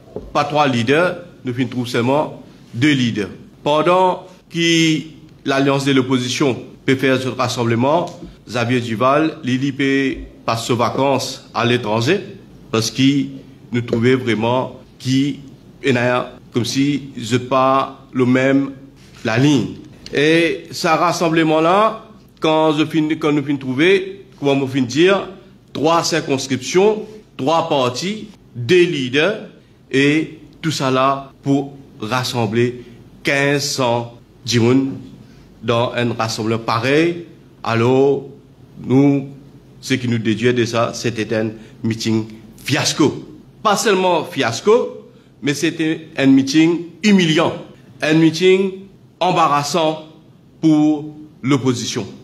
pas 3 leaders, nous trouvons seulement 2 leaders. Pendant que l'Alliance de l'opposition peut faire ce rassemblement, Xavier Duval, Lili peut passer ses vacances à l'étranger parce qu'il nous trouvait vraiment qu'il y a comme si je pas le même la ligne. Et ce rassemblement-là, quand nous finissons trouver, comment nous finissons dire, 3 circonscriptions, 3 partis, 2 leaders, et tout ça là pour rassembler 1500 djimoun dans un rassemblement pareil. Alors, nous, ce qui nous déduit de ça, c'était un meeting fiasco. Pas seulement fiasco, mais c'était un meeting humiliant, un meeting embarrassant pour l'opposition.